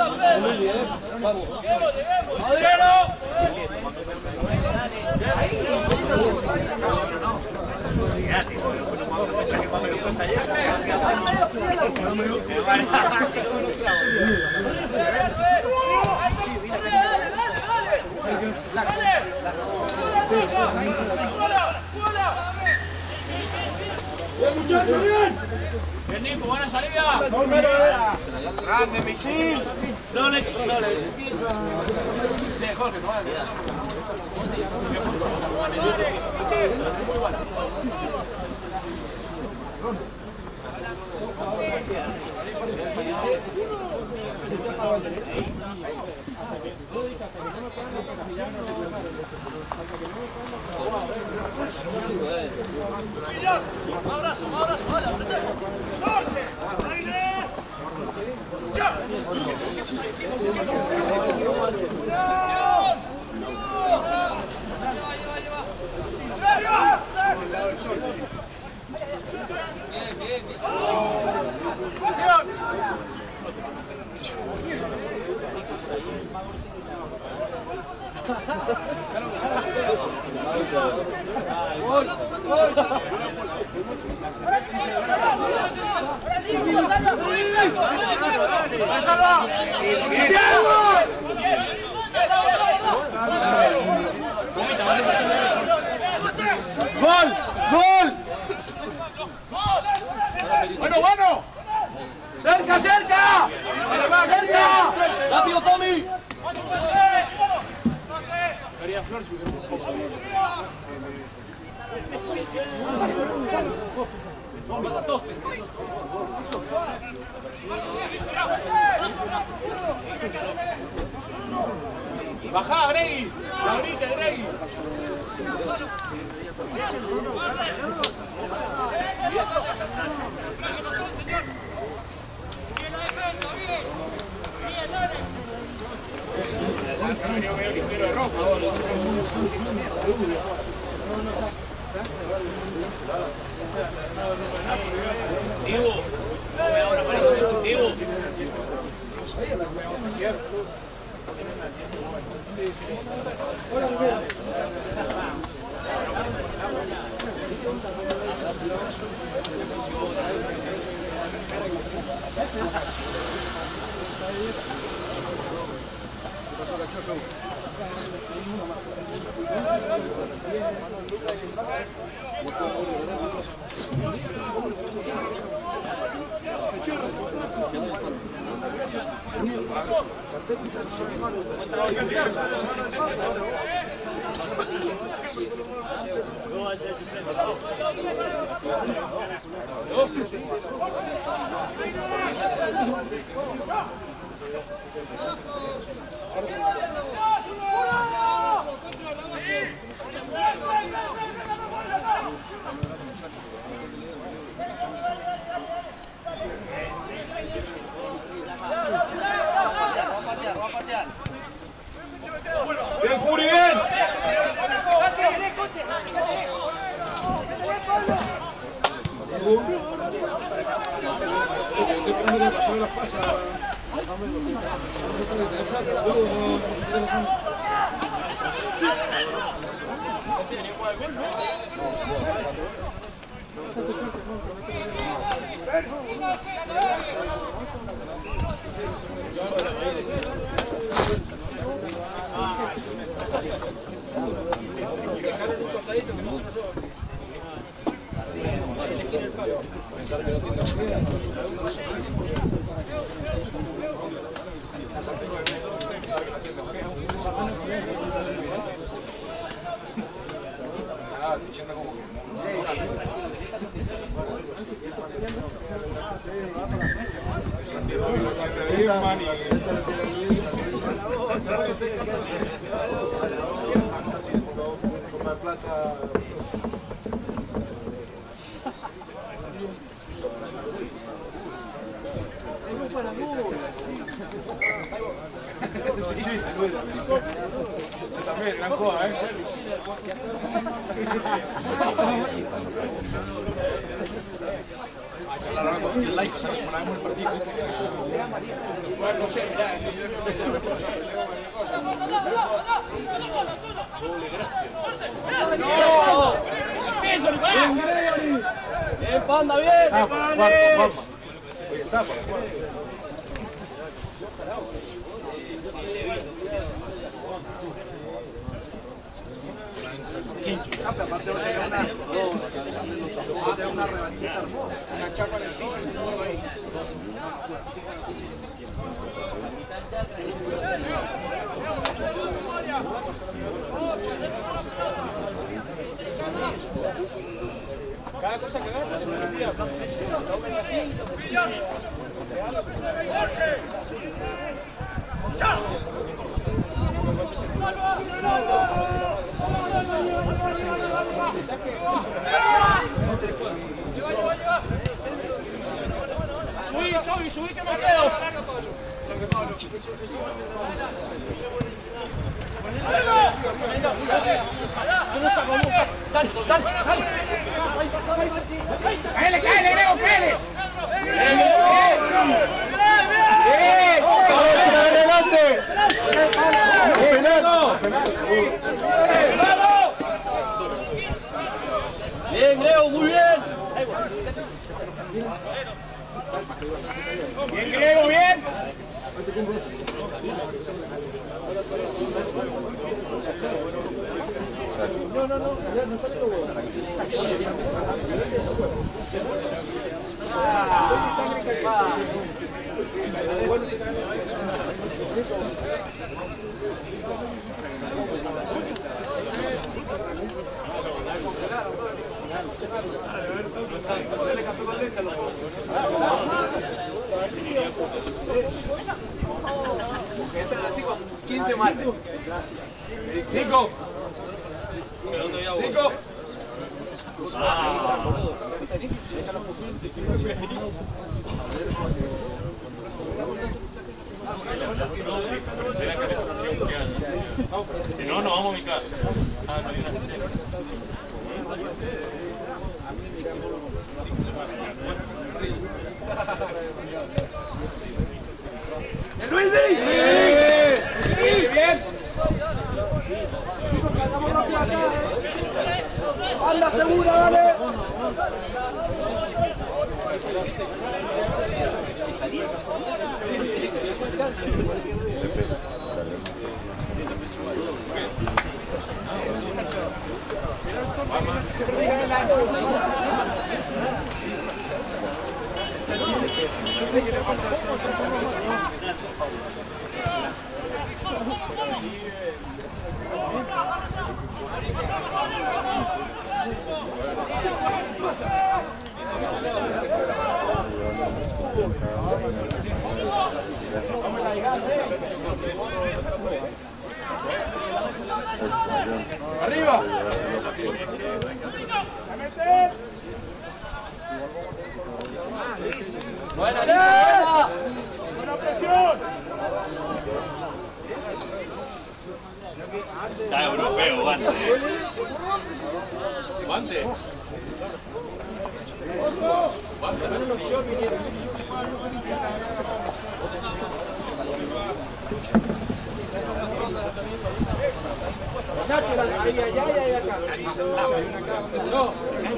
¡Adriano! Bien, Nico, buena salida. Grande, misil. Rolex. Sí, Jorge, no vale. Abrazo, hola, ¡Gol! ¡Gol! Bueno. ¡Cerca, cerca! ¡Cerca! Rápido, Tommy. Bajá, Greggy. Ahorita, Greggy. Diego, come ahora, marico. Diego. ¡Bien, Juri, bien! También, gran cosa, ¿eh? El laico se transformamos el partido. Bueno, no sé, ya, ¡eso, Nicolás! ¡Bien, Panda, bien! Aparte una revanchita hermosa. Una chapa en el piso y se mueve ahí. Cada cosa que agarra es una tía. ¡Chao! Subí que me quedo. Cáele, cáele, Grego, cáele. ¡Adelante! Bien, Grego, muy bien. Bien, Grego, bien. Soy de sangre caliente. Así con 15 mates. Nico. Nico. Si no, nos vamos a mi casa. Ah, no hay una cena. ¡El Luis! Bien. ¡Anda segura, dale! ¡Arriba! ¡Buena, Nicolás! ¡Buena presión! Está europeo, guante. ¡Guante! Nacho, ahí, allá y acá. No.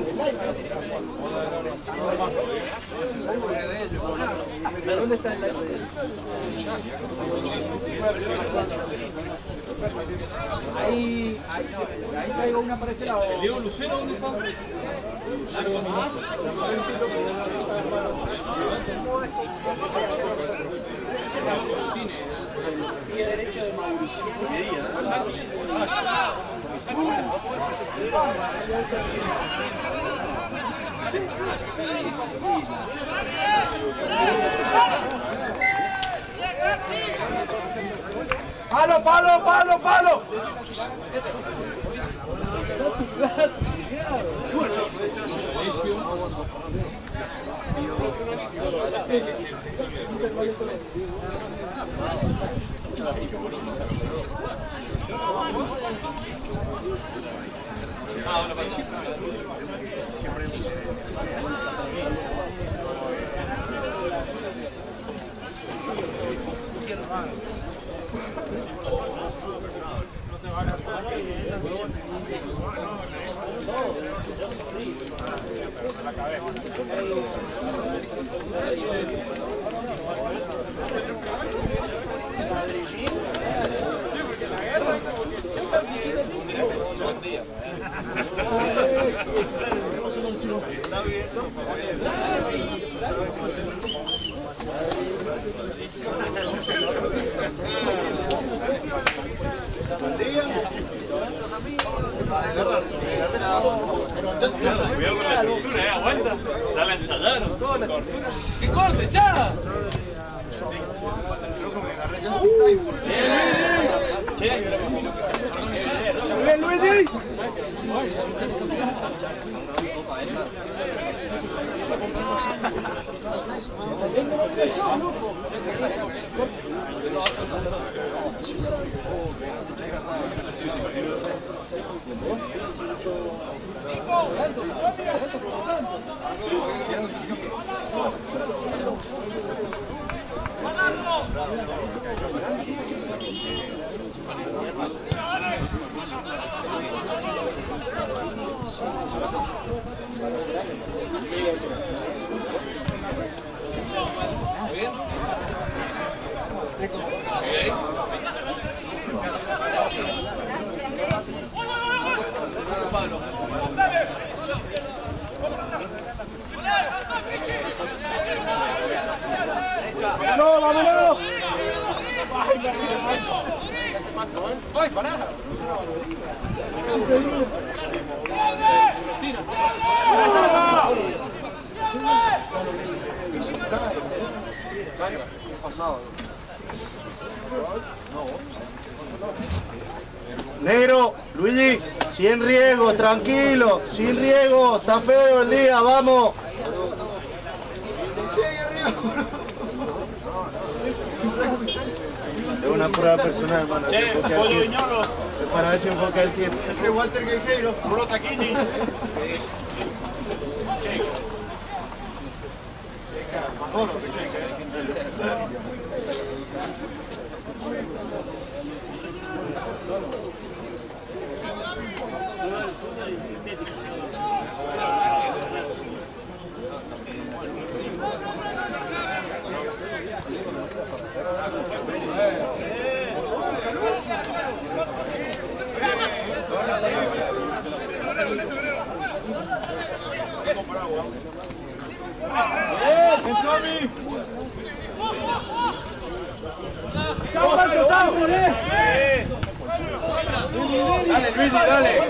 ¿Dónde está el live? Ahí traigo una para este lado. Diego Lucero, ¿dónde está? Pie derecho de Mauricio. ¡Palo, palo, palo, palo! Cuidado con la pintura, aguanta. Dale a ensayar. ¡Que corte, ya! ¡Bien, Luigi! ¡Vámonos, vámonos! ¡Ay, pará! Negro, Luigi, sin riesgo, tranquilo, sin riesgo, está feo el día, vamos. Es una prueba personal, hermano. Pollo Viñolo. Es para ver si enfoca el tiempo. Ese es Walter Guerreiro, Bruno Taquini. ¡Chao, Pancho, chao! Dale, Luigi, dale.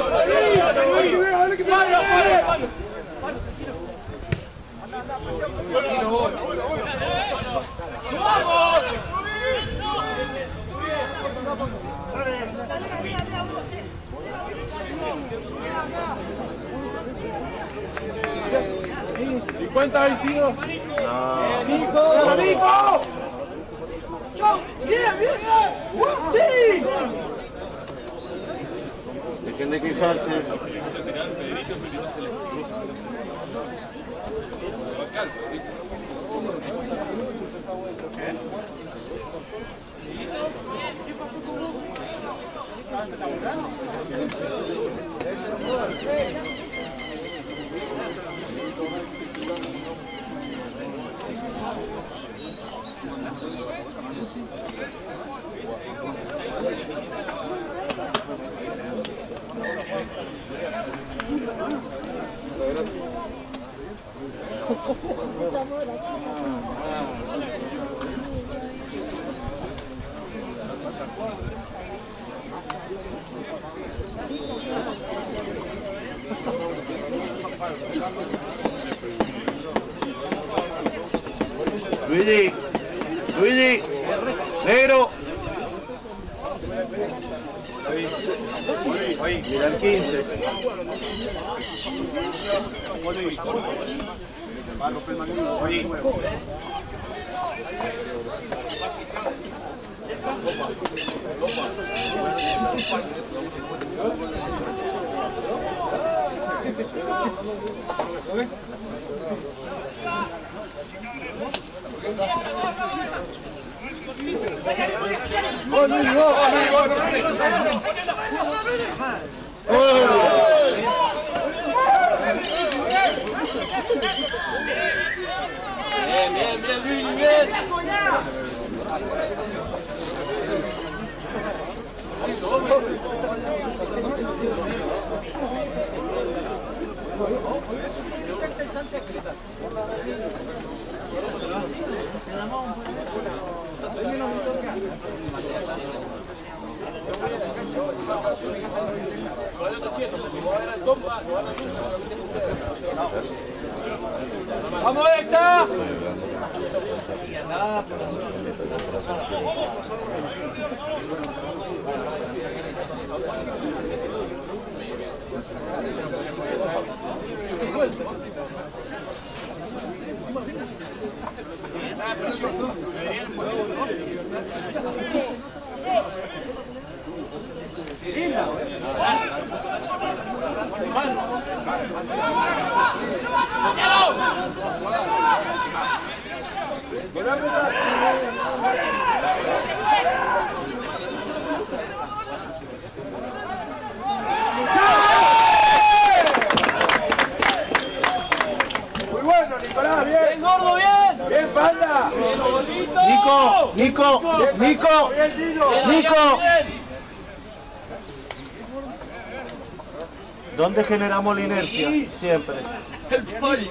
¡Nico! ¡Nico! ¡Chao! ¡Bien, bien! ¡Sí! Dejen de quejarse. Luigi, Luigi, negro. Mira el 15. Bien, bien, Luis, bien. ¡Vamos, Héctor! Muy bueno, Nicolás, bien. ¡Bien, gordo, bien! Bien, Panda. Nico, Nico, Nico, Nico. ¿Dónde generamos la inercia? Siempre. El poli.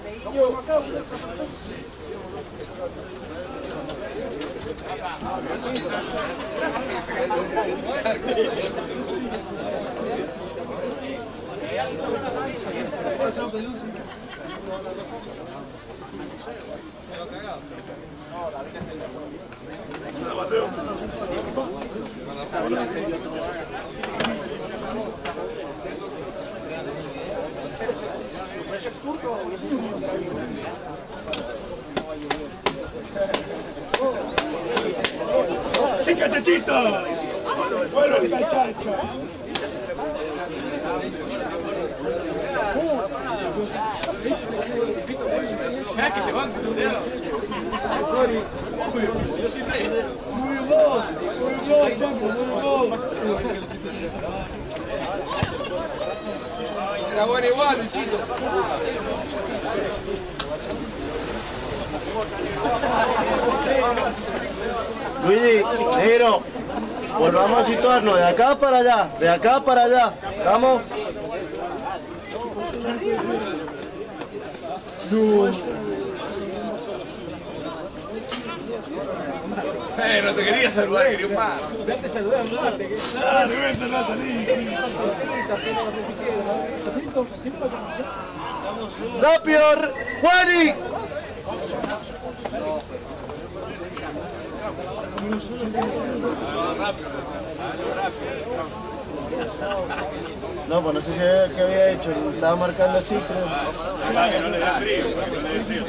¡Chica, chachito! ¡Bueno, chachacho! ¿Sabes que se van? Yo soy rey. ¡Muy vos! Chapo! ¡Muy vos! Era bueno igual, Luchito. Luigi, negro, volvamos a situarnos de acá para allá, de acá para allá. ¿Vamos? No te quería saludar, quería un más. ¡Claro, esa es la salida! ¡Rápido, Juani! No, pues no sé qué había hecho, estaba marcando así, pero... Para que no le dé frío, para que no le dé frío.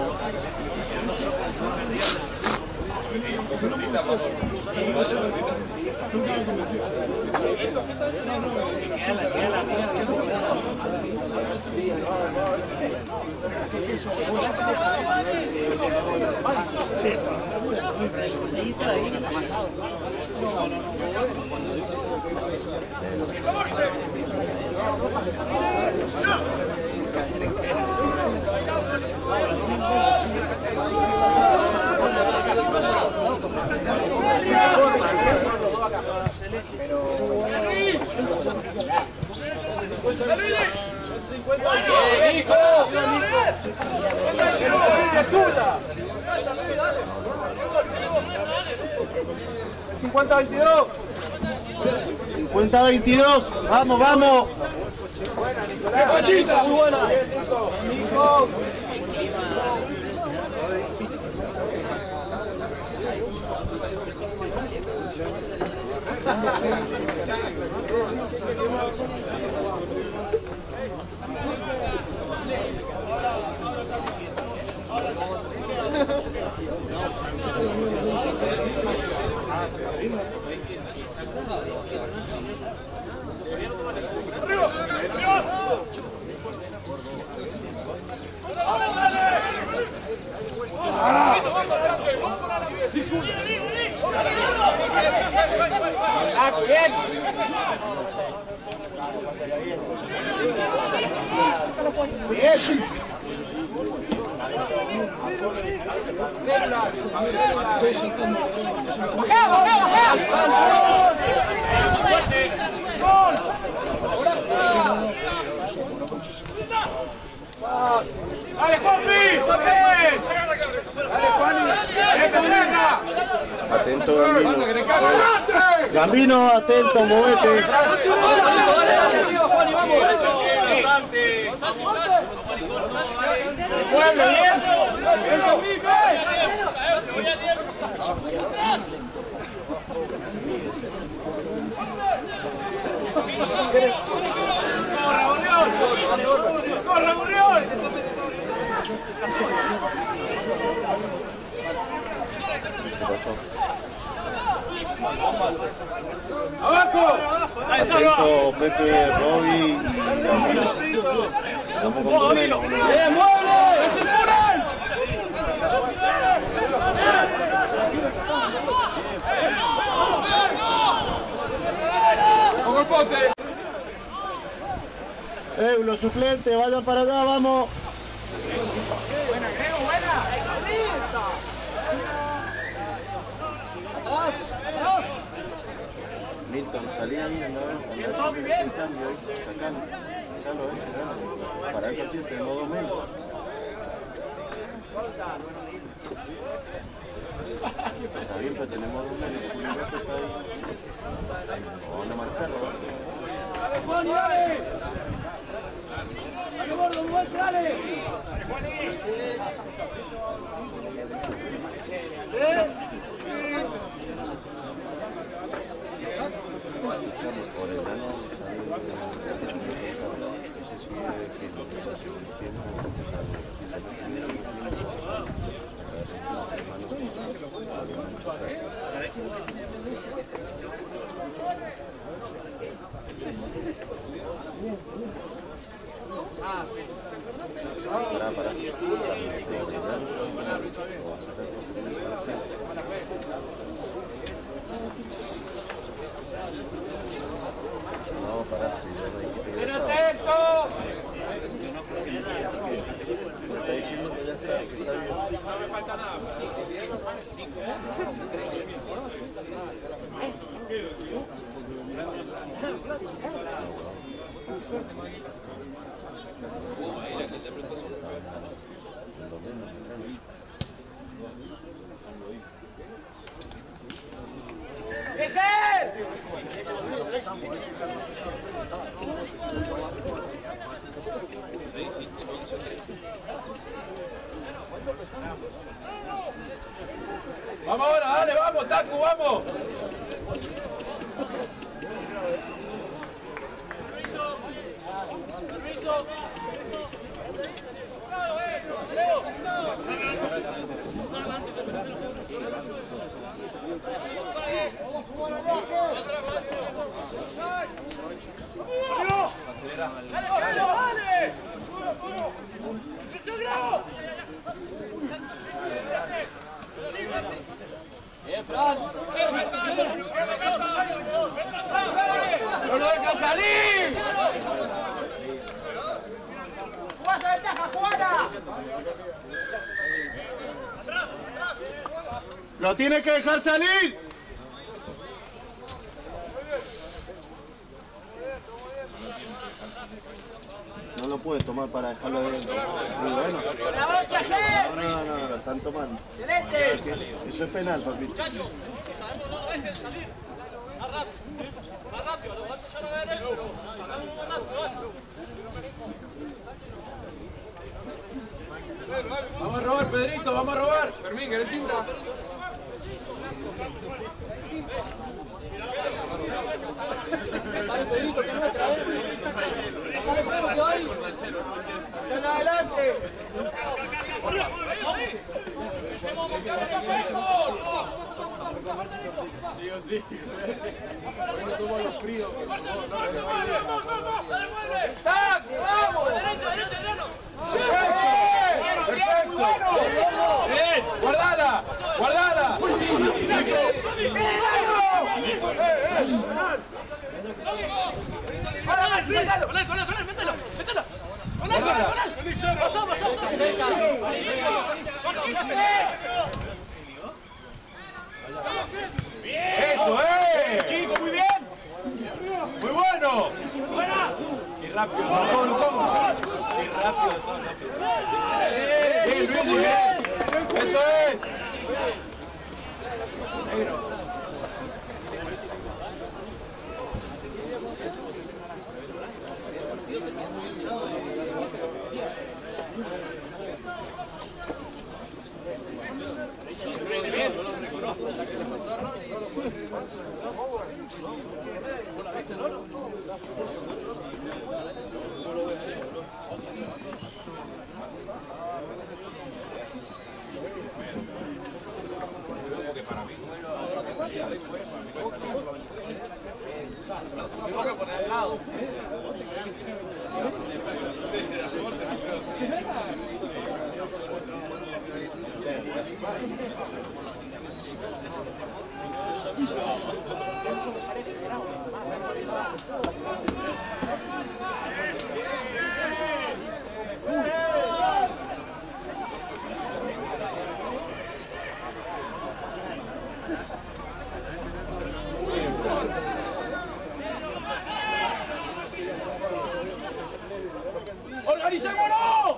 ¡Hijo! 50-22. 50-22. Vamos, vamos. ¡Qué fachita! ¡Muy buena! ¡Dale, Juanpi! ¡Dale, Juani! Atento, Gambino. Gambino, atento, movete. ¡Pueblo, bien! ¡Corre, Murión! ¿Qué pasó? ¡Abajo! Atento, Pepe, Roby y Gambino. Vamos con Bonelo. ¡Bien, mueble! ¡Es el Murán! ¡Con el pote! Los suplentes, vayan para allá, vamos. ¡Buena, Grego, buena! Milton, salí ahí, andá bien. Sacalo, a ver, sacalo. Para el partido tenemos 2 menos. Está bien, pero tenemos 2 menos. Si no está ahí. Vamos a marcarlo. ¡Dale, Juan, dale! ¡Dale, gordo, muerte, dale! Por el grano, Para. No, para. ¡Bien atento! Me está diciendo que ya está bien. No me falta nada. Vamos ahora, dale, vamos, Taku, vamos. Permiso. ¡Dale! ¡Bien, Fran! ¡No lo dejas salir! ¡Jugá esa ventaja, jugala! ¡Lo tiene que dejar salir! No lo puede tomar para dejarlo adentro. Muy bueno. ¡La bocha, che! No, lo están tomando. ¡Excelente! Eso es penal, papito. Muchachos, si sabemos no lo dejen salir. Más rápido, los golpes ya no ven él, pero sabemos más rápido. Vamos a robar, Pedrito, vamos a robar. Fermín, ¿querés cinta? Dale, Pedrito, que no otra vez. Dale, freno, que hoy. Están adelante. Sí o sí. Bueno, tuvo los fríos. ¡Tax! ¡Vamos! ¡Derecha, grano! ¡Perfecto! ¡Bien! ¡Guardala! ¡Guardala! ¡Con él, mételo! ¡Pasó! ¡Eso es! Tengo que poner al lado. ¡Organicémonos!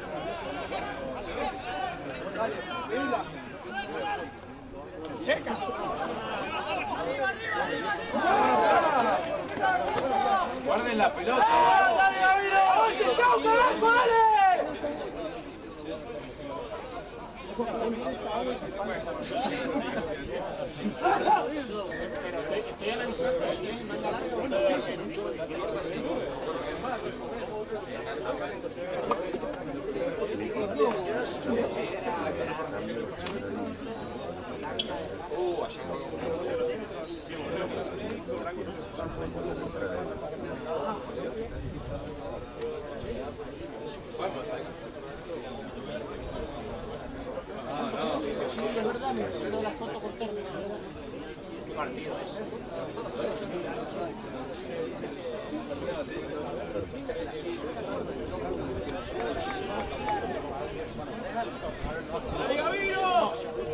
¡Checa! ¡Guarden la pelota! ¡Dale, Gavino! ¡Carajo, dale! Estoy analizando si es manga larga o no. Sí, es verdad, me pusieron la foto con término, es verdad. ¿Qué partido es? ¡Dale, Gavino!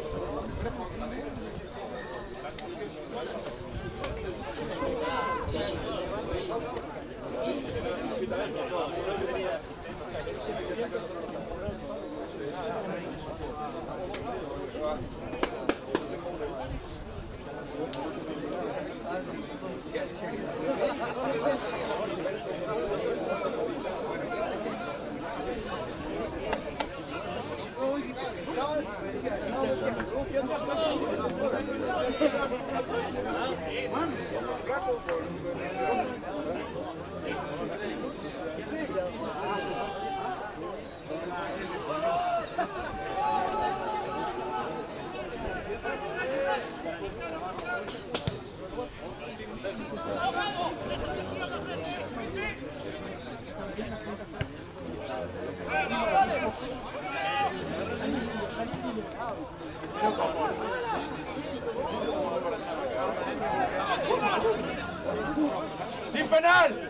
¡Sin penal!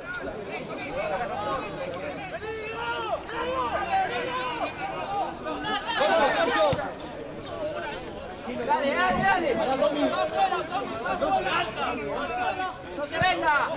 ¡Dale, dale, dale! ¡No se venga!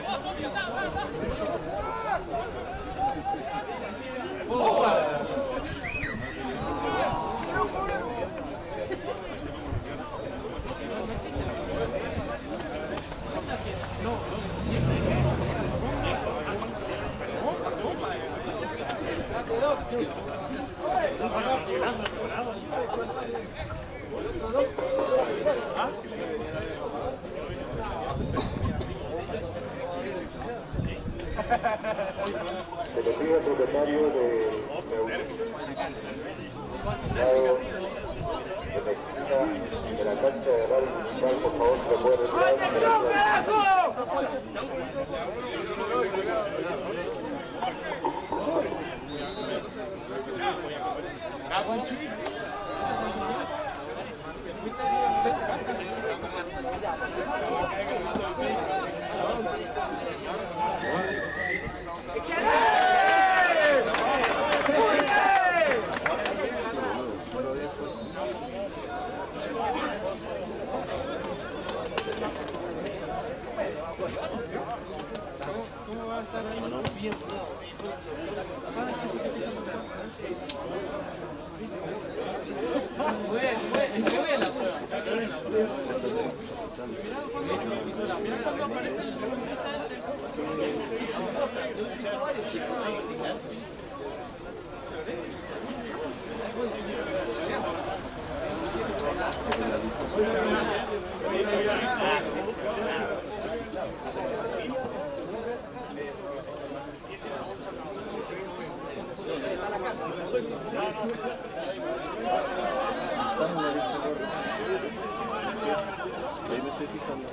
Se le pide al propietario de de la cancha de radio municipal, por favor, se lo puede retirar. ¿Cómo va a estar ahí? Bien. Mirá cuando aparece el sorpresa Ahí me estoy fijando.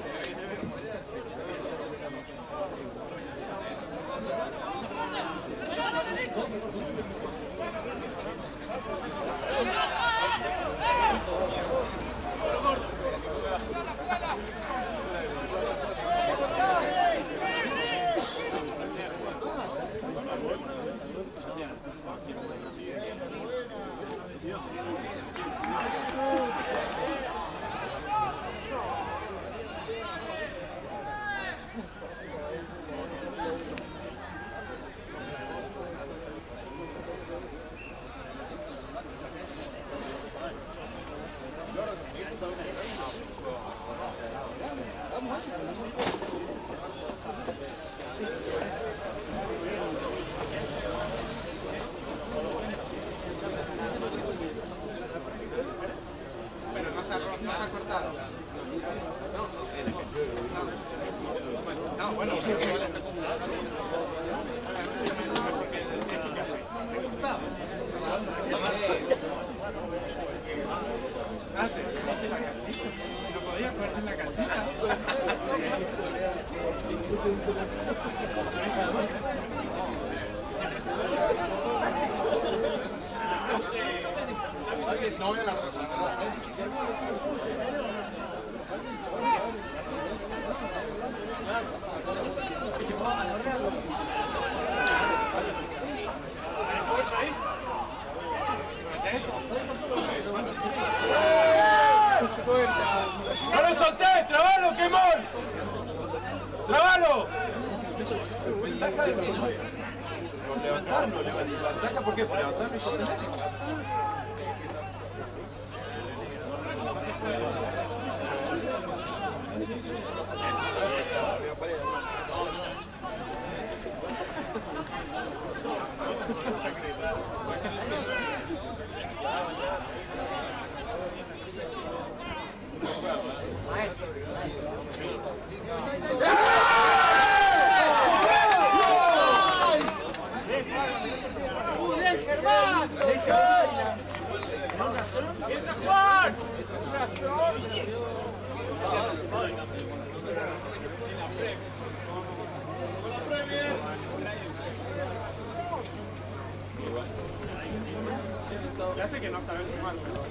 No voy a la rosa. ¡No lo solté! ¡Trabalo, quemón! ¡Trabalo! ¿Ventaja de qué? Por levantarlo, ¿ventaja por qué? Por levantarlo y sostenerlo. Ya sé que no sabes sumar, pero...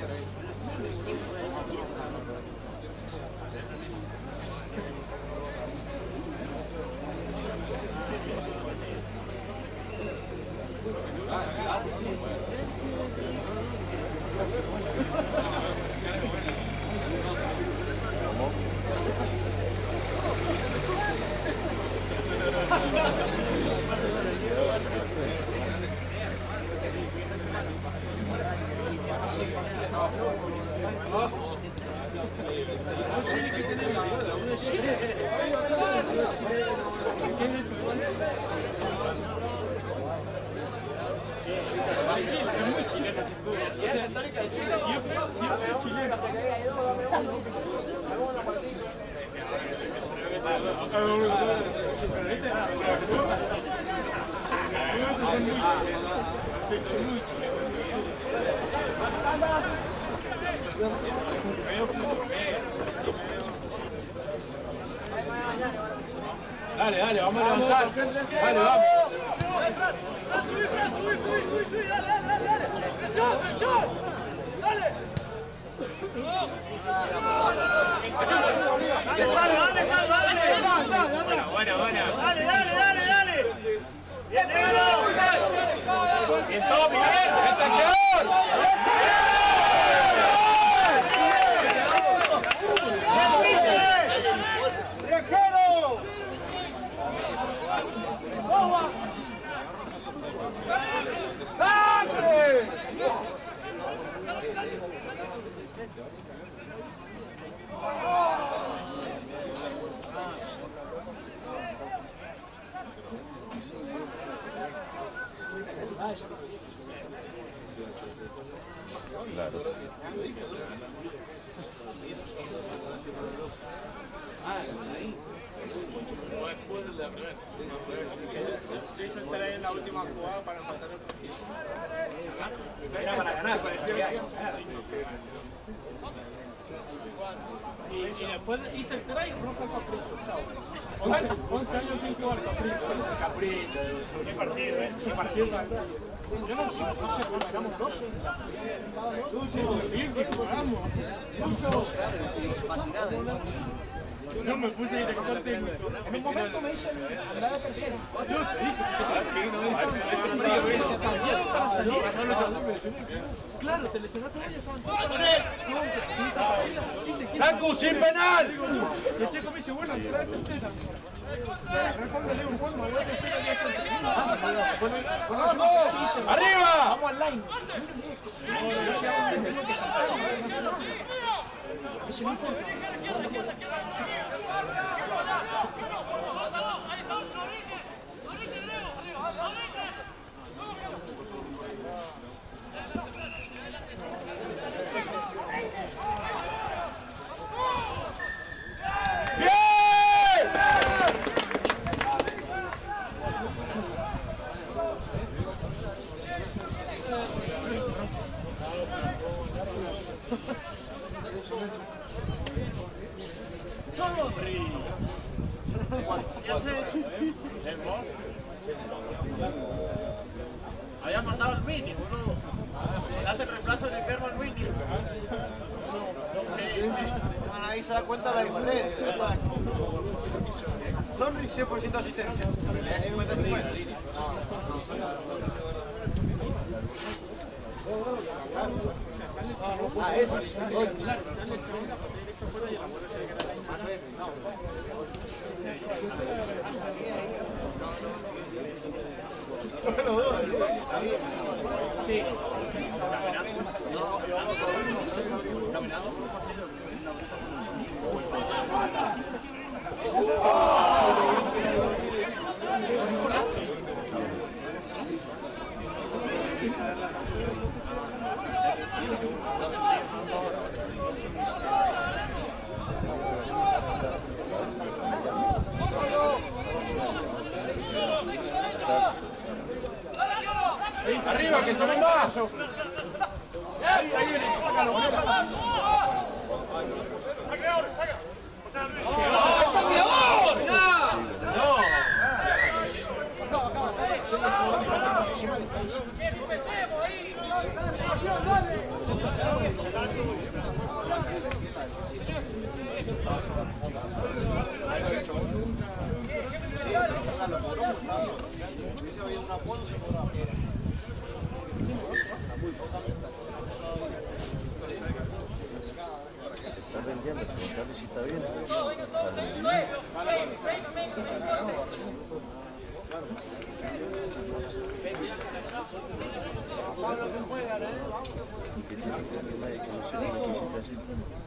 Dale, dale, vamos a levantar. Dale, vamos. Subí, dale. Presión. Dale. Dale. Bien, negro. ¡Bien, todo bien! ¡El taqueador! ¡Dale! Claro. Yo saltaré en la última jugada para empatar el partido. Era para ganar, parecía. Y después hice el try y rompe el capricho. 11 años sin jugar capricho. ¿Qué partido es? ¿Qué partido? Yo no sé, cuando éramos 12. Bien que jugamos. Yo me puse director técnico. En un momento me hice andar de tercero. Yo te dije para salir. Claro, te lesionaste y estaban todos. ¡Tacu, sin penal! Y el Checo me dice, bueno, será de tercera. Respóndele un juego, voy a decir ¡vamos! ¡Arriba! Vamos al line. Yo sé a dónde tengo que saltar. Eso no importa. ¿Qué hace? Había mandado al Mini, boludo. Date el reemplazo del invierno al Mini. Sí. Bueno, ahí se da cuenta la diferencia. Sonri 100% asistencia. Le da 50-50. Ah, eso. Sí. ¡Arriba, que se ven más! ¡Ahí viene! Está vendiendo, preguntarle si está bien. Y que tiene que tener nadie que no sepa lo que necesita hacer.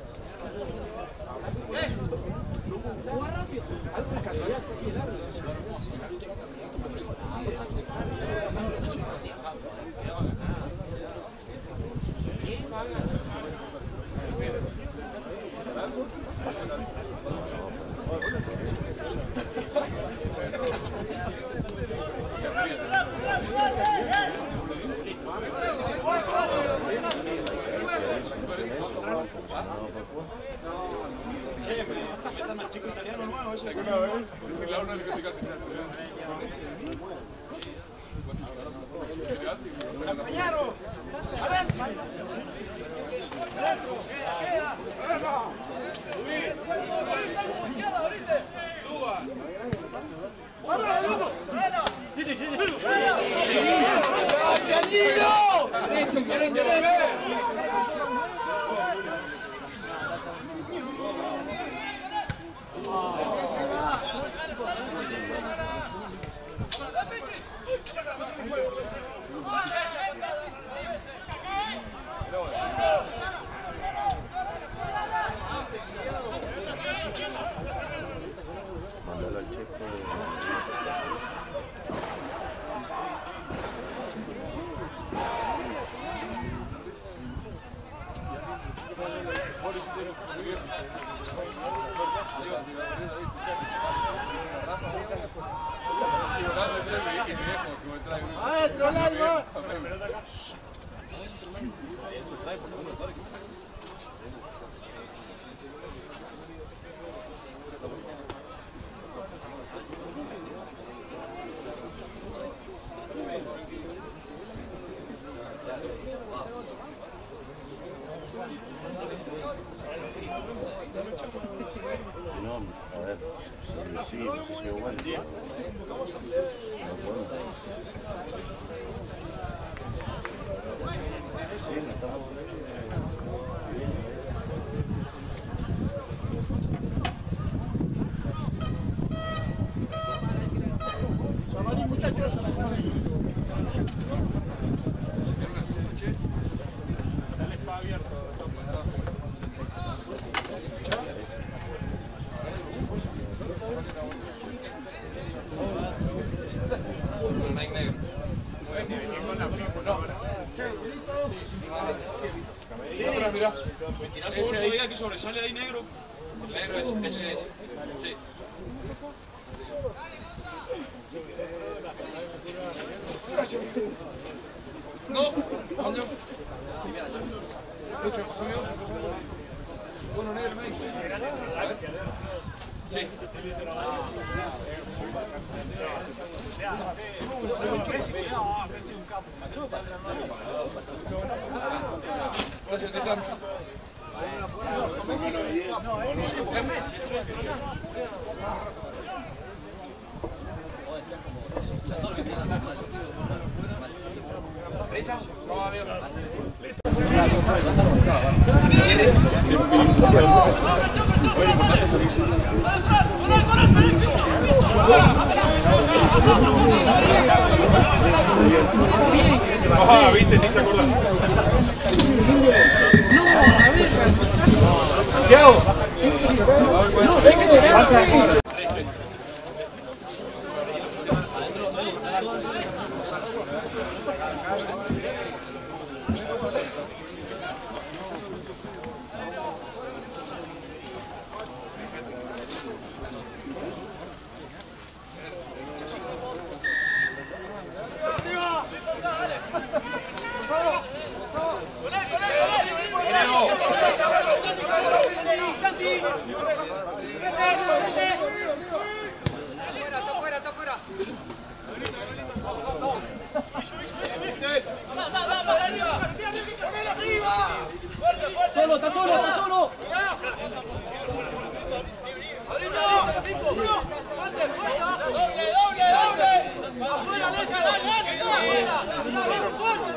Chico italiano nuevo, ese. ¿Alguna vez? Decirle a uno de los que te ¡Compañero! ¡Adentro! Mándalo al chefe. Maestro, largo. No, a ver, sí, no sé si es bueno. Sí, estamos Salvarín, muchachos. Dale para abierto. Atrás, mirá. Tirá su bolso, diga que sobresale ahí negro. Negro ese. Sí. No, ¿dónde? Mucho, subió. Bueno, negro, no hay. Sí. Gracias, Titán. Ajá, viste, ni se acordó. ¿Qué hago? Solo, está solo, está solo. Doble. Afuera, Aleja, dale.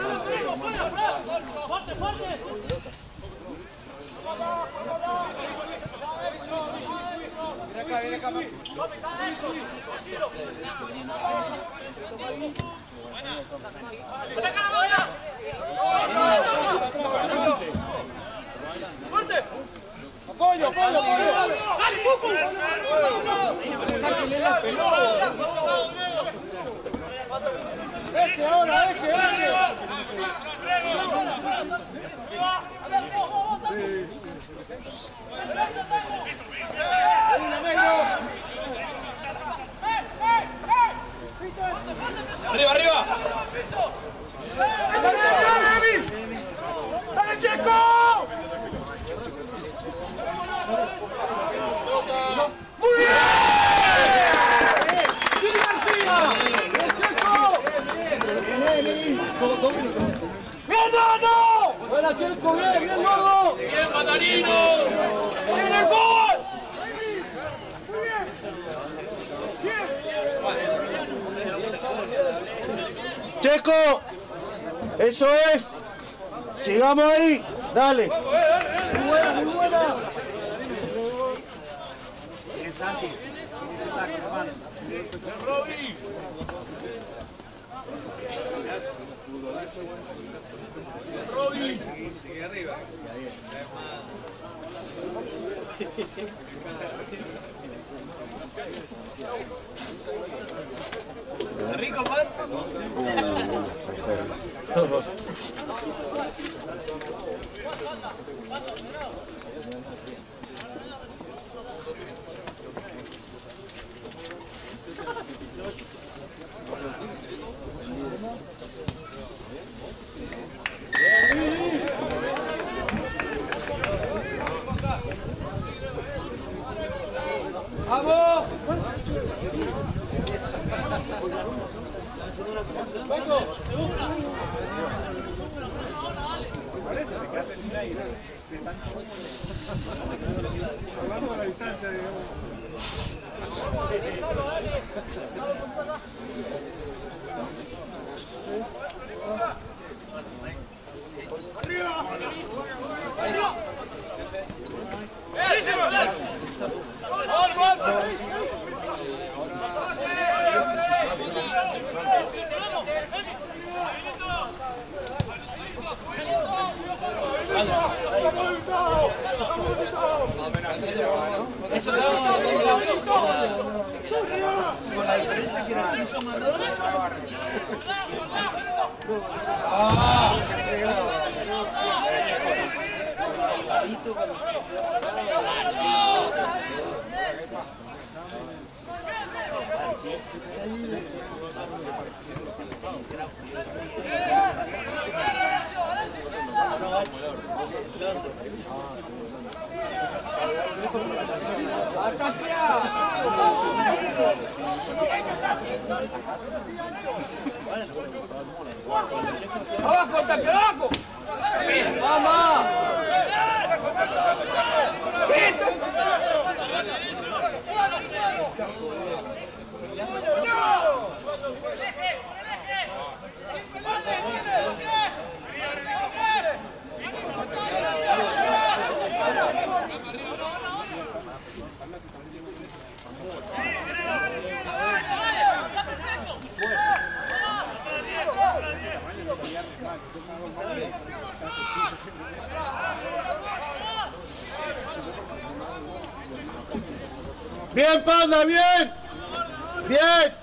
Fuerte. Viene acá, Apoyo. ¡Dale, Cucu! ¡Sáquenle la pelota! Ahora, Arriba. ¡Dale, Checo! ¡Muy bien! ¡Bien, García! ¡Bien, Checo! ¡Bien, Nano! ¡Buena, Checo! ¡Bien, Gordo! ¡Bien, Matarino! ¡Bien, el fútbol! Checo, eso es. Sigamos ahí. Dale. Muy buena. ¿Rico, Pat? ¡Vamos! Hablando de la distancia, digamos. Con la diferencia que era piso Maradona. ¡Abajo, ataque, abajo! ¡Vamos! Bien, Panda, bien. Bien.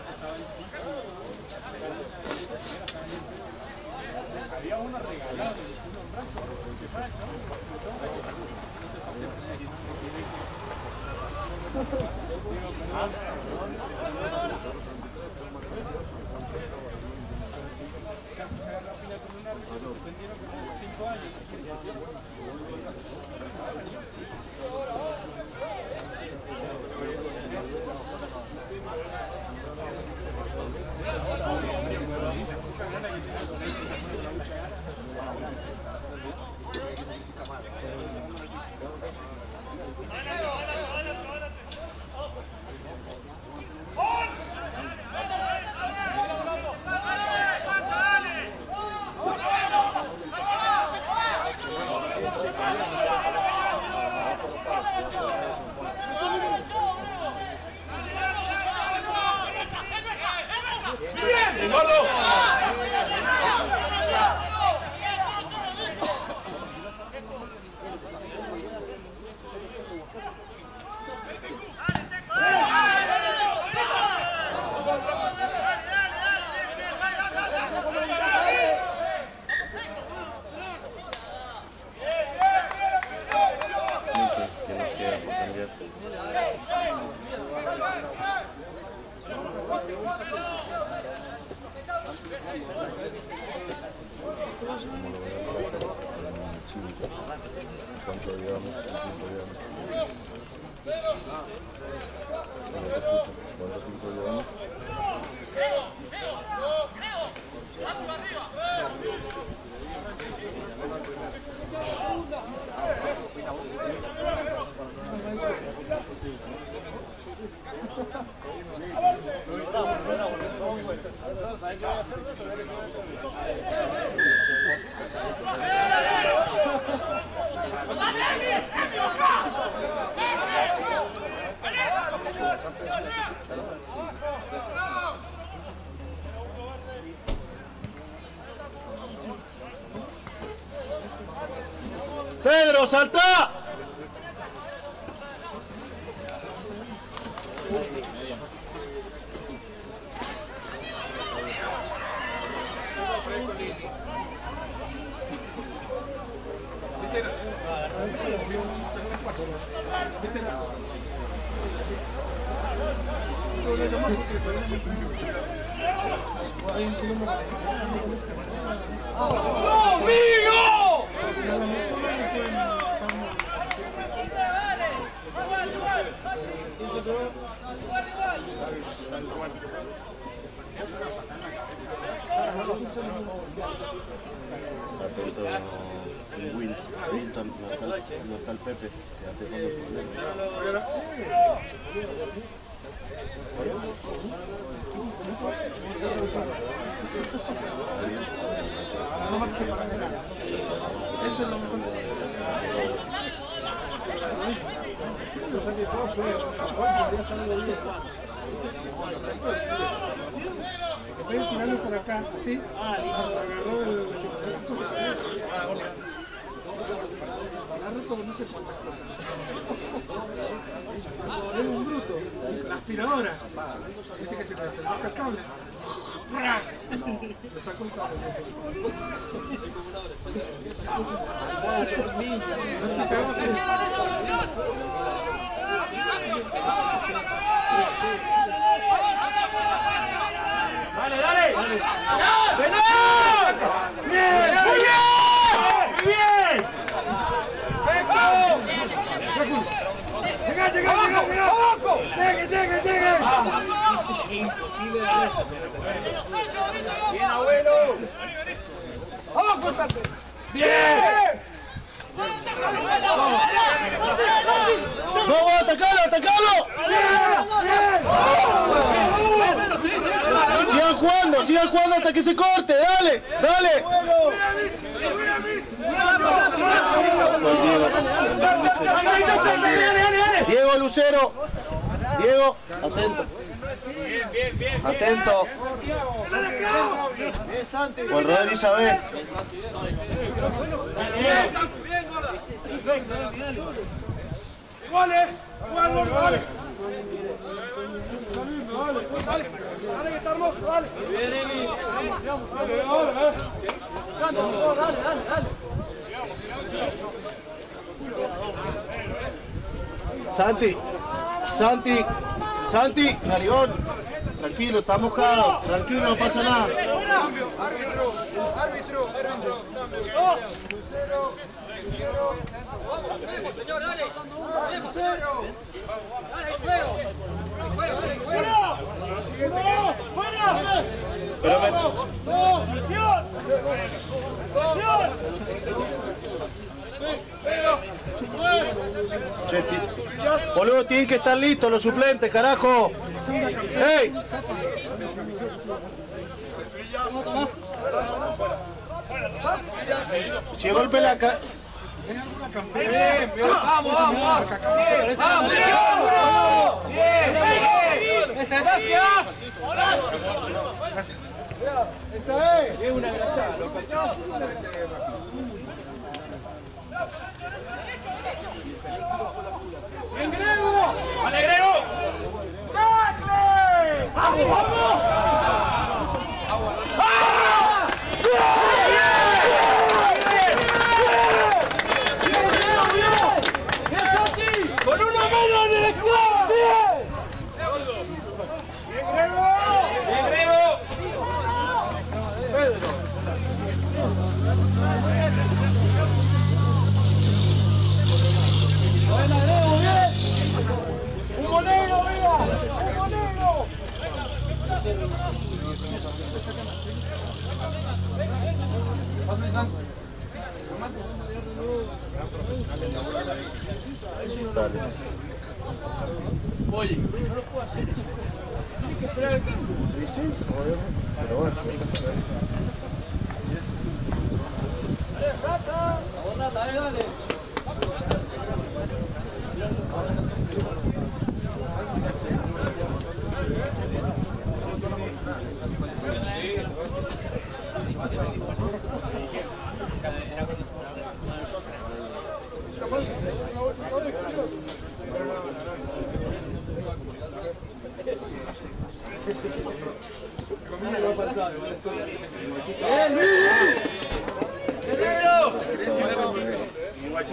Casi se agarra pila con un árbitro, se suspendieron como 5 años. Pedro, salta. ¿Viste? Atento, Will. No está el Pepe, que hace cuando sube. Eso es lo mejor. Estoy tirando por acá, así. Agarró el... Agarró todo, no sé cuántas cosas. Es un bruto. La aspiradora. Viste que se le desemboca el cable. Le sacó el cable. No te cagó. Dale, dale. ¡Vení! ¡Bien! ¡Muy bien! ¡Muy bien! ¡Perfecto! ¡Llega! ¡Abajo! ¡Llegue! ¡Bien, abuelo! ¡Abajo, estate! ¡Bien! ¡Vamos, atacalo! Sigan jugando hasta que se corte, dale. Diego Lucero. Diego, atento. Bien. Atento. Juan Rodríguez Isabel. ¡Dale! Dale, que está hermoso, dale. Bien, Emi. Dale. Santi, Narigón. Tranquilo, está mojado. Tranquilo, no pasa nada. Cambio, árbitro. Vamos, señor, dale. Che, boludo, tienen que estar listos los suplentes, carajo. ¡Hey! Si golpe la ca... ¿Es alguna campera? ¡Vamos! ¡Bien! Gracias. ¡Esa es! Es una grasa, loco. ¡Bien, Grego! ¡Vale, Grego! ¡Tacle! ¡Vamos! ¡Ah! ¡Con una mano en el escudo! ¡Bien! ¡Bien, Grego! Pedro. ¡Buena, Grego! ¡Bien! ¡Un monero, viva! ¡Un monero! Oye, no lo puedo hacer eso. Tienes que esperar al cambio. Sí, obviamente. Pero bueno. Dale.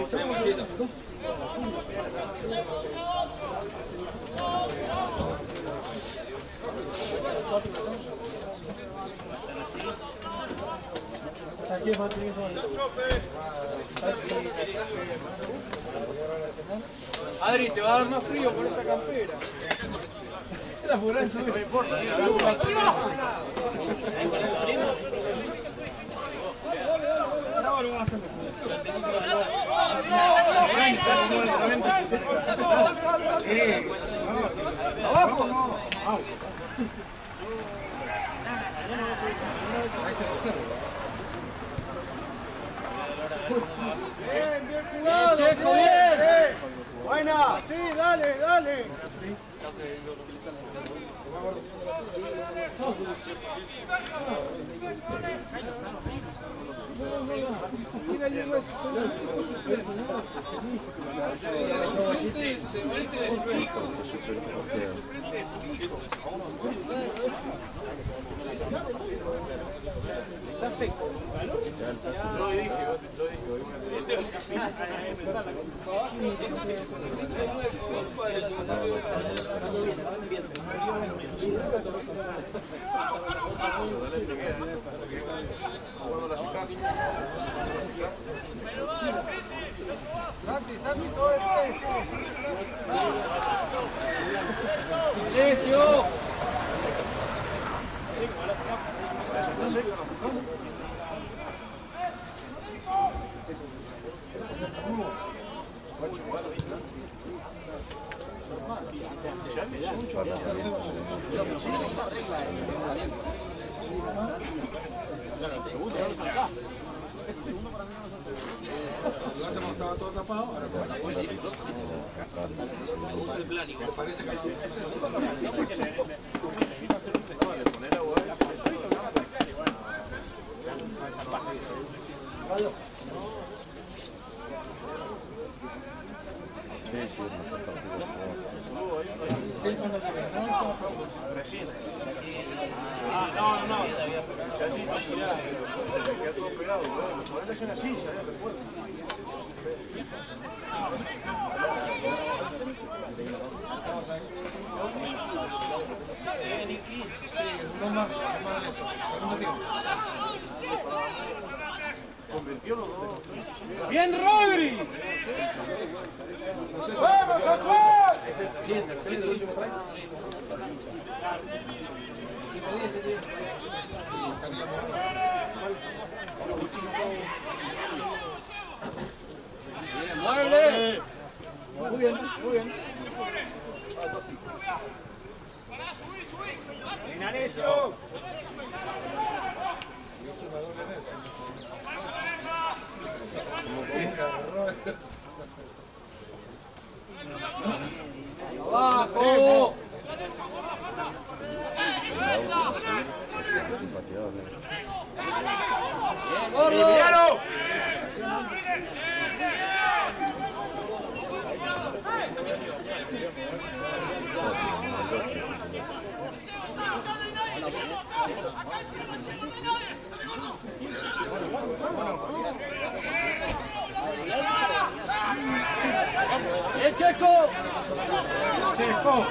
Adri, te va a dar más frío con esa campera. La ambulancia no me importa. Abajo no. Bien, bien jugado. Checo, bien. Buena. Sí, dale, dale. Está seco. Lo dije. Santi, todo de pie, Silencio. Estaba todo tapado. Parece que No. Se me queda todo pegado. Ponerle una silla, después. Convirtió los dos. Bien, Rodri. ¡Vamos, Juan! Bien, mueble. Muy bien. Inanecio. Abajo. ¡Emiliano! ¡Bien, Checo! Checo.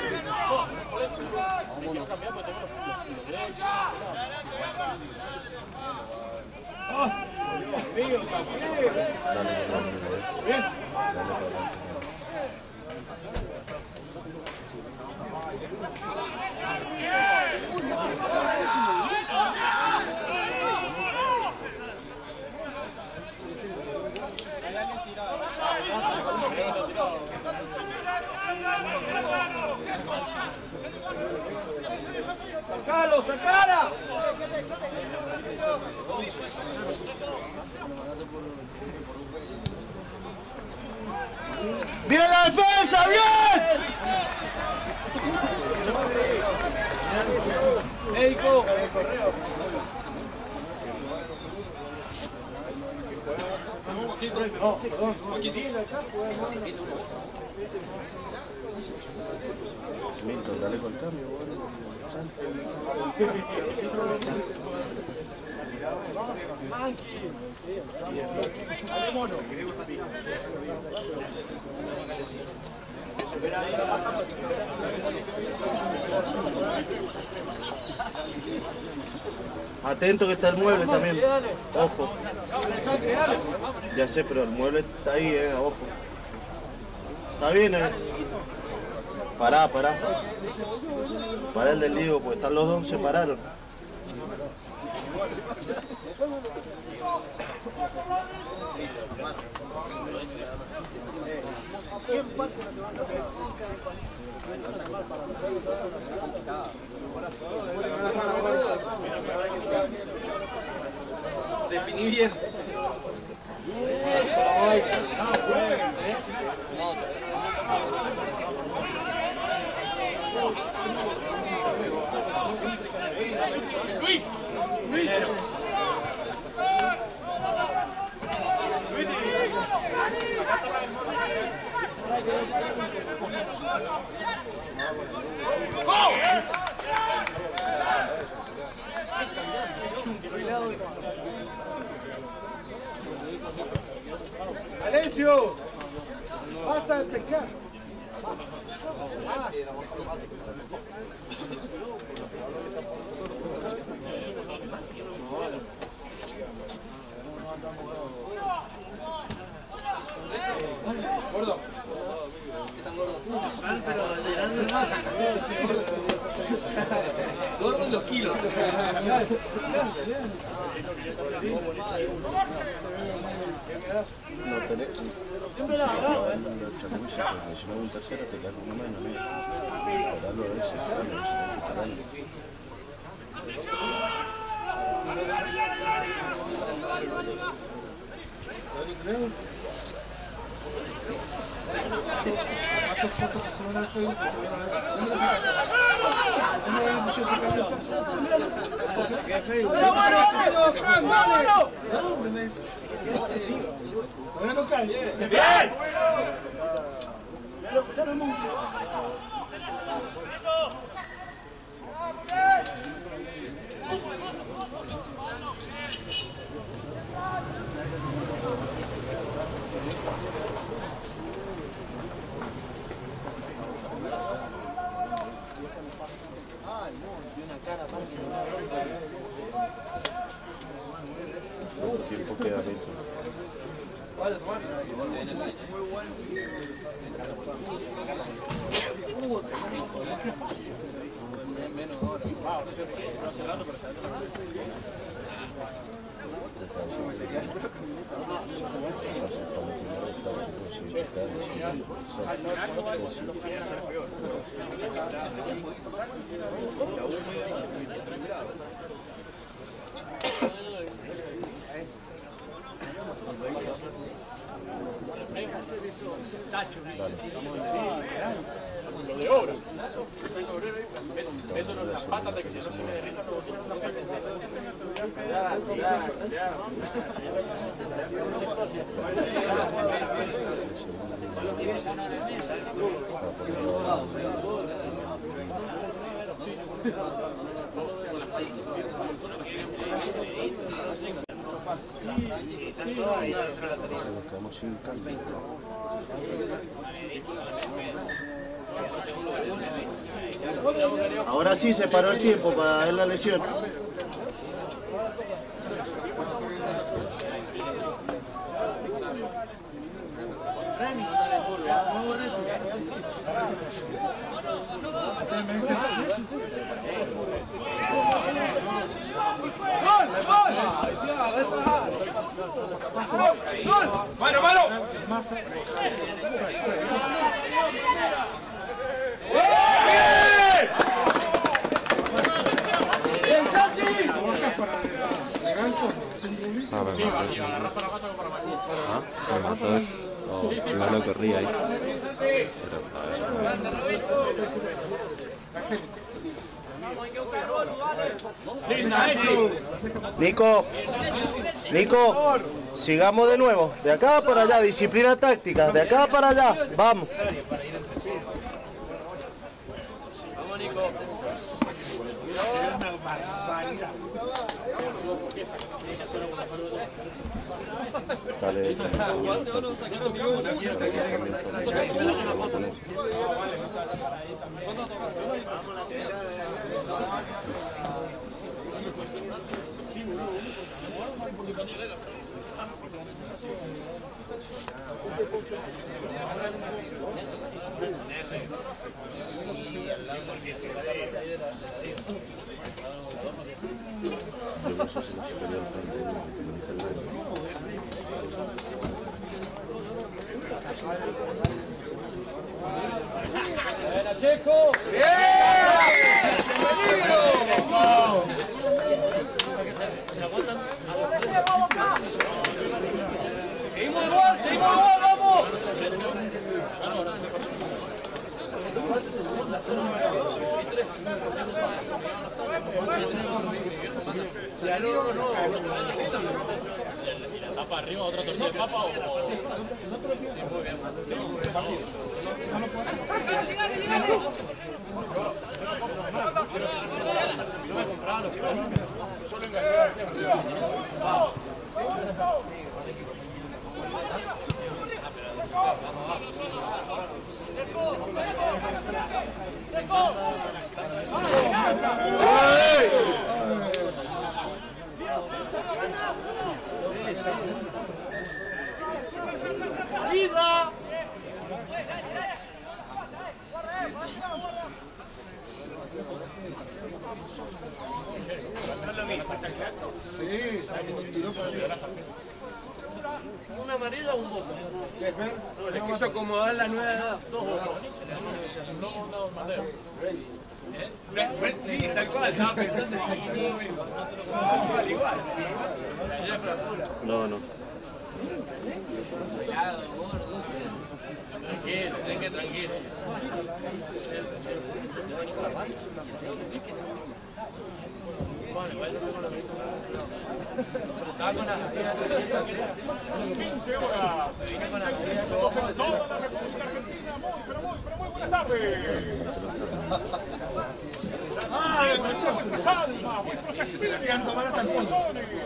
¡Sacalo, sacala! ¡Bien la defensa! ¡Bien! Médico. Milton, dale con el cambio, Atento que está el mueble también. Ojo. Ya sé, pero el mueble está ahí, ojo. Está bien, Pará. Pará el del Diego, porque están los dos, se pararon. Definí bien. Luis. ¡Valencia! ¡Basta de pescar! Gordo. ¿Qué tan gordo? Pero llegando más. Gordo en los kilos. No tenés. Siempre la agarro, chamucha, porque si no un tercero te queda con una mano, ¿no? Pararlo a veces, Paso fotos que suben al Facebook y todavía no me sacan. ¿Cómo me pusieron esa carita? ¿Qué Facebook? ¿De dónde me dice? Todavía no cae. ¡Bien! ¿Cuánto tiempo queda dentro? Lo de obra. Eso no es las patas de que si eso se me derrita no saquen de eso. Nos quedamos sin cambio. Ahora sí se paró el tiempo para ver la lesión. ¡Mano, mano! Igual lo corría ahí. Nico, sigamos de nuevo, de acá para allá, disciplina táctica, de acá para allá, vamos. Vamos, Nico. Dale. ¡Buena, Checo! ¡Seguimos igual, vamos! ¿Está para arriba otra tortilla de papa o...? Sí, no te lo pienso. Yo me compraba los chicos. Solo ¡Vida! ¿Una amarilla o un voto? Le quiso acomodar la nueva edad. Dos votos. Sí, tal cual, estaba pensando igual. No. Tranquilo, tranquilo. Estaba con las 15 horas. Toda la República Argentina. Muy buenas tardes. Vuestras almas, vuestros espíritus, tomar hasta el fondo.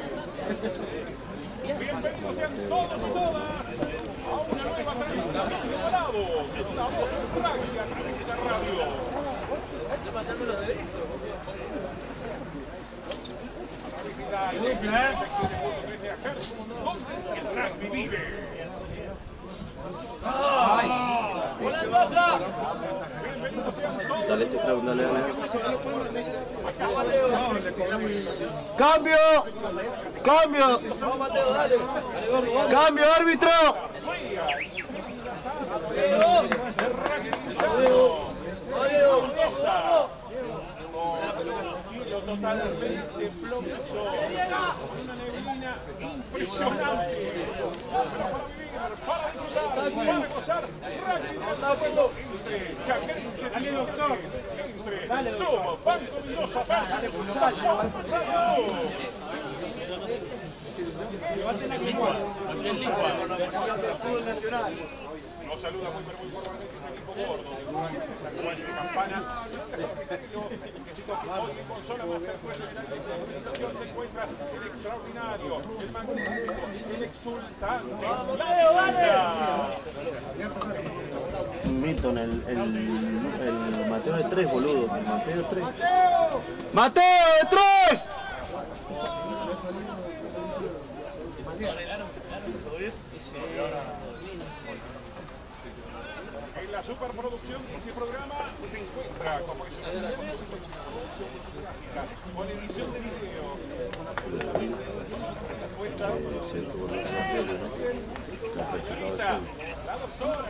Bienvenidos sean todos y todas a una nueva transmisión de Volados, la voz rápida a través de la radio. Donde el rugby vive. Dale, te creo, dale. ¡Cambio! ¡Cambio, árbitro! Totalmente plomoso, una neblina impresionante. Para gozar, rápido, entre chaquenses y entre Lobo, Banco Mendoza, San Juan, nos saluda muy formalmente el equipo gordo de San Juan de Campana. Hoy en consola Master Quest de la organización se encuentra el extraordinario, el magnífico, el exultante. Milton, el Mateo de 3, boludo. El Mateo de 3. ¡Mateo de 3! En la superproducción de este programa se encuentra como con edición de video. La doctora,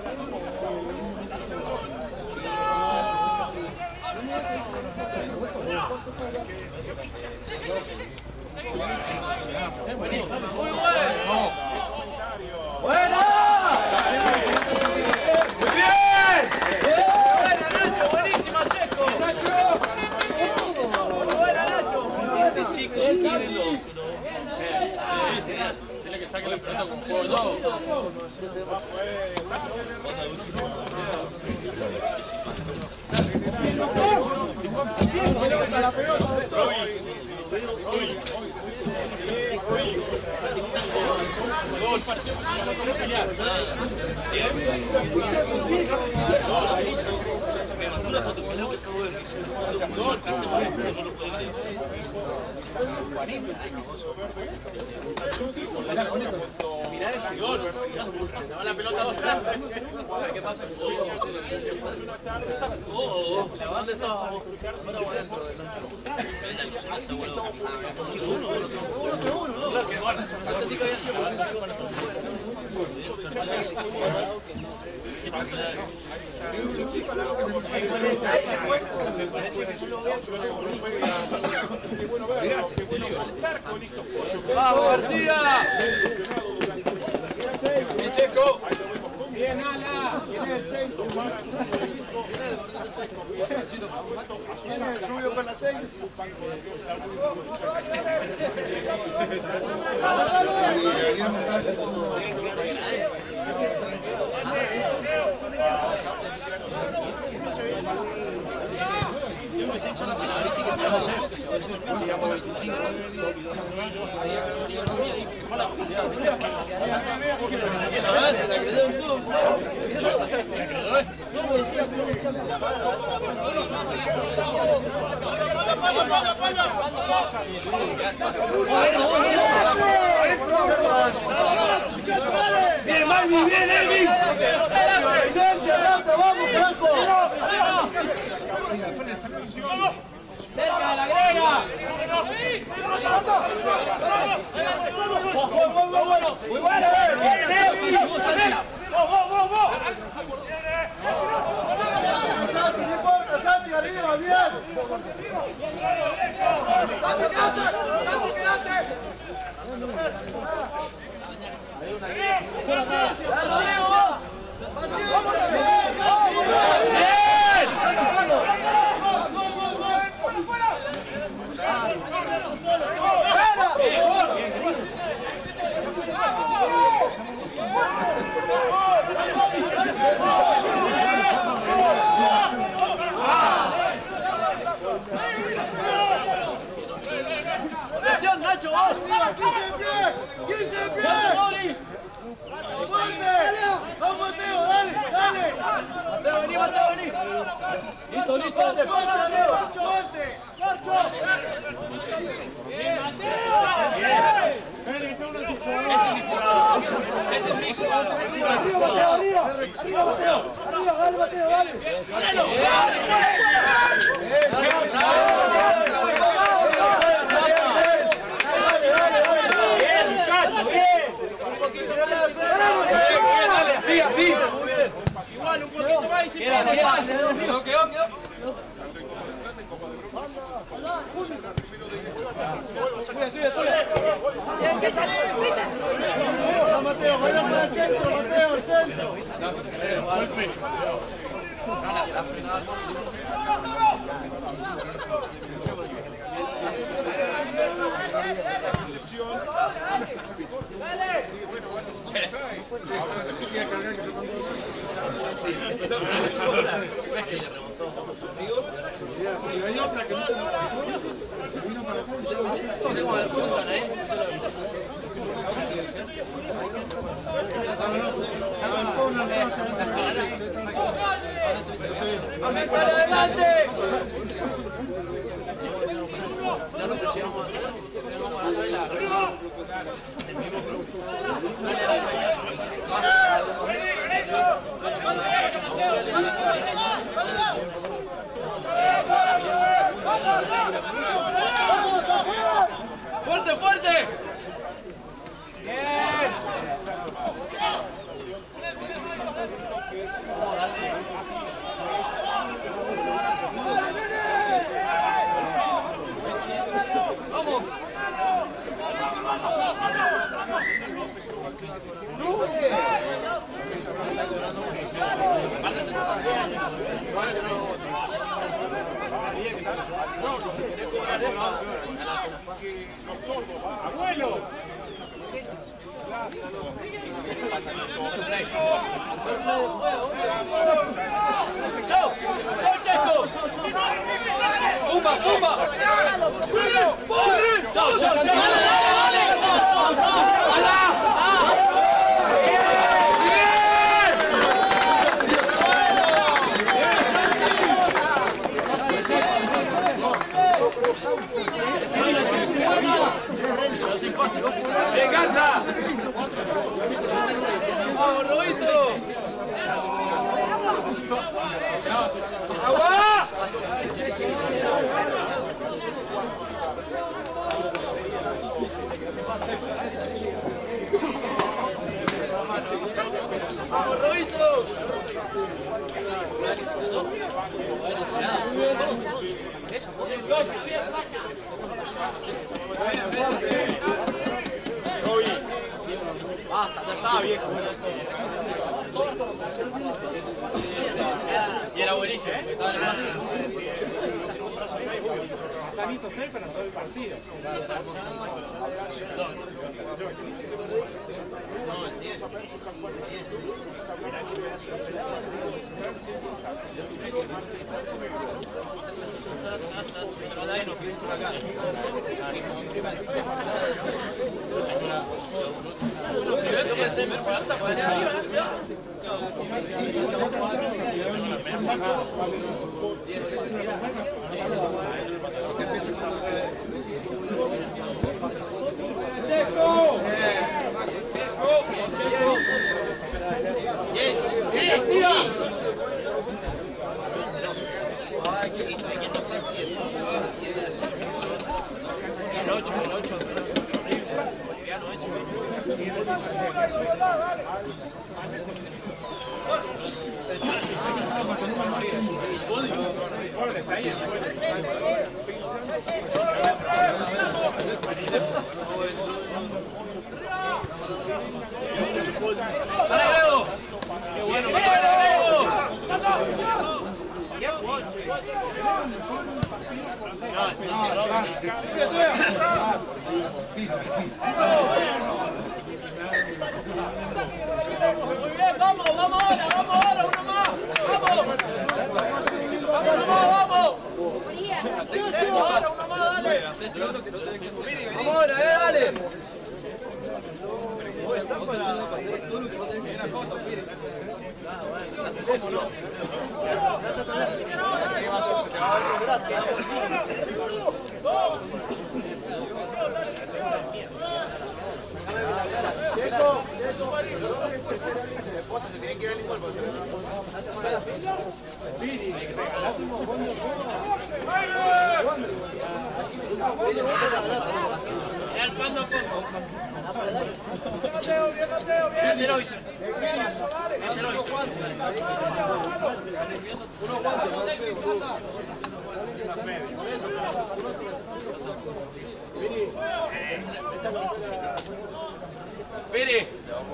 buenísimo, muy bueno. ¡Buena! ¡Muy bien! ¡Buena, Nacho! ¡Buenísima, Checo! ¡Buena, Nacho! Este chico quiere los... Dile que saque la pelota con juego 2. Me mandó una foto, mirá lo que acabo de decir. Ese momento no lo puede ver. Mirá ese gol. Daba la pelota a 2 casas. ¿Sabes qué pasa? ¿La base estaba vos? Ahora vos dentro del lancho. Claro que bueno, la táctica había sido por ese gol. ¡Vamos, García! ¡Bien, Checo! ¡Bien, Ala! ¿Quién es el 6? ¿Quién es el rubio con la 6? ¡Bien, Malvi! ¡Bien, Elvi! ¡Vamos, carajo! ¡Cerca de la grega! ¡Muy bueno! ¡Vos! No importa, Santi, arriba, bien. ¡Presión, Nacho! ¡15 pies! ¡Fuerte! ¡Vamos, Mateo! ¡Dale! ¡Mateo, vení! ¡Listo! ¡Fuerte! ¡Nacho! ¡Bien, Mateo! Ese es Nico. ¡Arriba, Mateo! ¡Dale, Mateo! Así. Igual, un poquito más y se quedó. Mateo, vaya para el centro, Mateo, el centro. Y hay otra que no vino para acá. Tenemos la punta, ¡adelante! Ya lo presionamos a hacer, tenemos para atrás la arriba. ¡Fuerte, fuerte! ¡Bien! ¡Vamos! No, si querés cobrar eso. ¡Abuelo! ¡Chau! ¡Chau, Checo! ¡Tumba! ¡Chau! ¡Chau! Basta, ya está, viejo. Y era buenísimo. Estaba en el vaso. San hizo 6 para todo el partido. No, el 10. Muy bien, vamos ahora, uno más. Vamos. Ahora, uno más, dale. Vamos ahora, dale. Piri.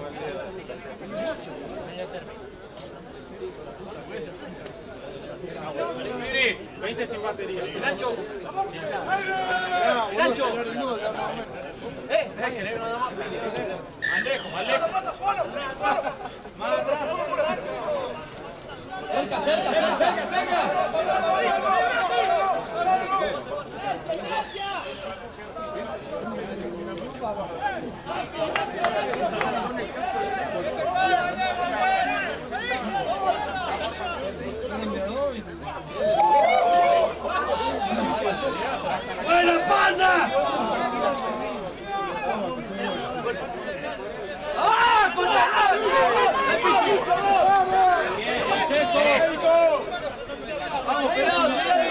Piri, 20 sin batería. Nacho. Nacho. Alejo. Más atrás. Cerca. ¡Buena panda! ¡Ah! Vamos, pelado, dale,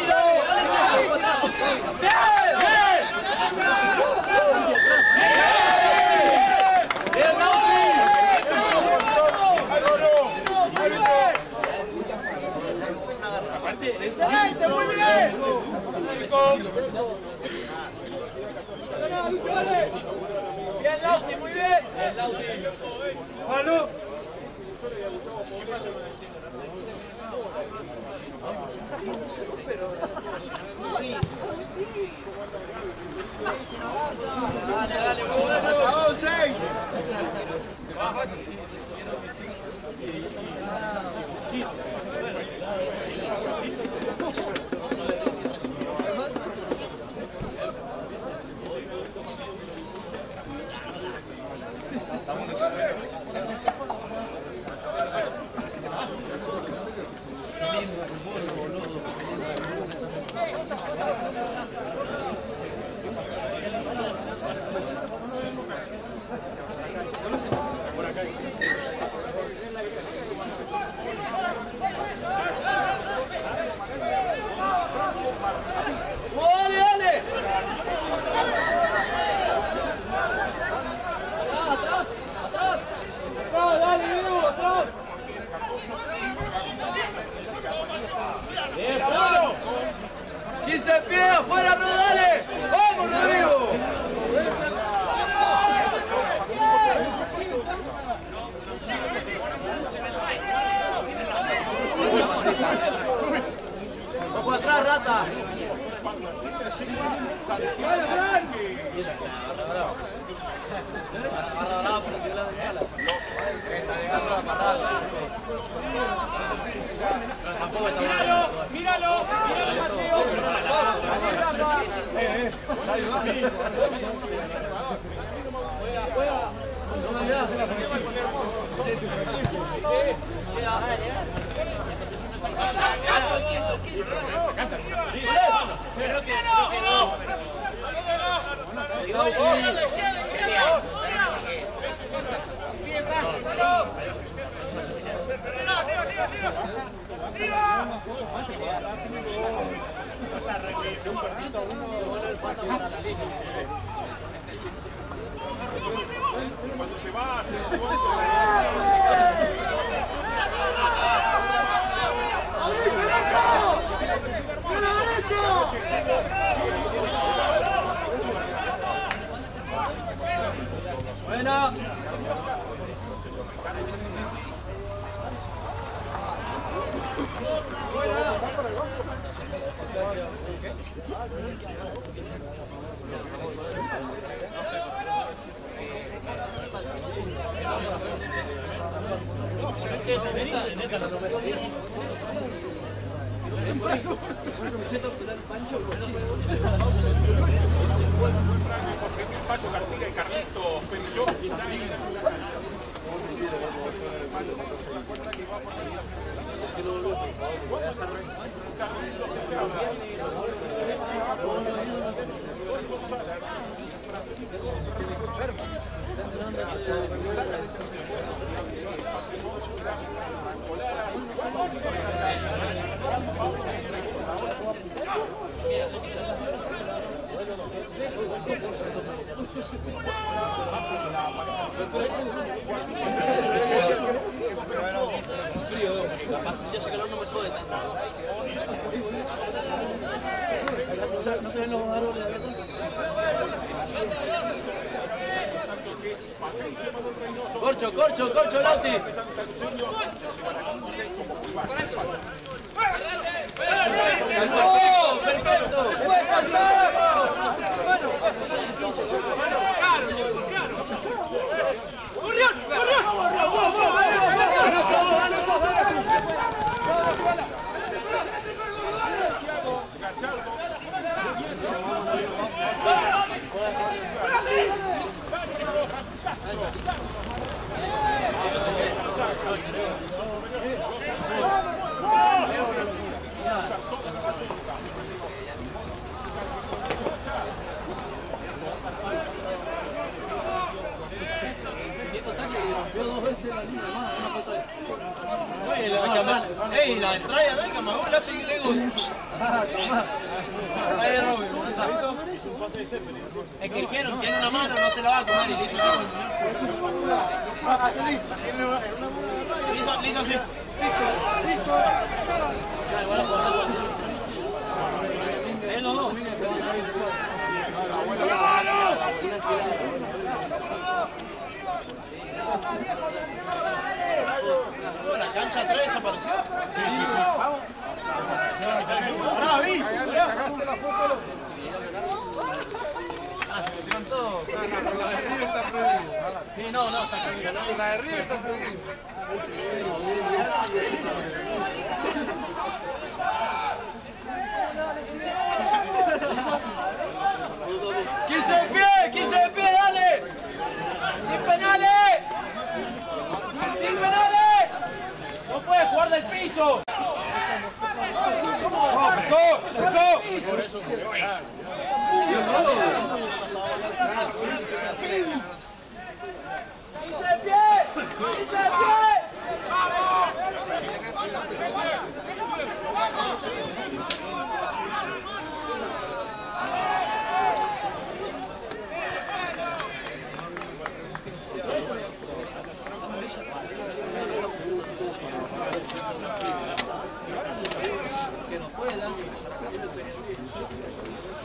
¡Excelente! ¡Muy bien! Bien, Lausi, muy bien. ¡Mano! Dale, muy bueno. ¡Vamos, 6! Dale. Atrás. ¡Dale, Diego, atrás! afuera, Rodrigo, dale. ¡Vamos, Rodrigo! ¡Ojo atrás, Rata! ¡Míralo! ¡Míralo! Cuando se va a hacer Buena. Pacho García y Carlitos Perillón Capaz si hace calor no me jode tanto. No se ven los árboles de Corcho, Corcho, Corcho, Lauti. ¡Perfecto! ¡Se puede saltar! ¡Corrión! ¡Ey! La entrada de Camagüey la hace Lego. Es que dijeron, tiene una mano, no se la va a comer y le hizo así. Le hizo así. ¿La cancha atrás desapareció? Sí. Vamos. Se metieron todos. La de River está prohibida. Sí, no, está prohibida. La de River está prohibida. ¡15 de pie, dale! ¡Sin penales! ¡Sin penales! ¡No puedes jugar del piso! ¡Por eso que nos puedan.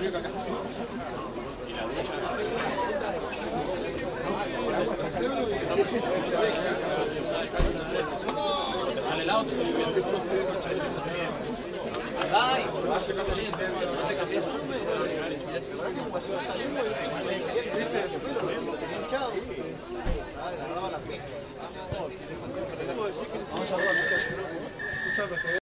Sale el auto. Ay, no se cambió. Vamos a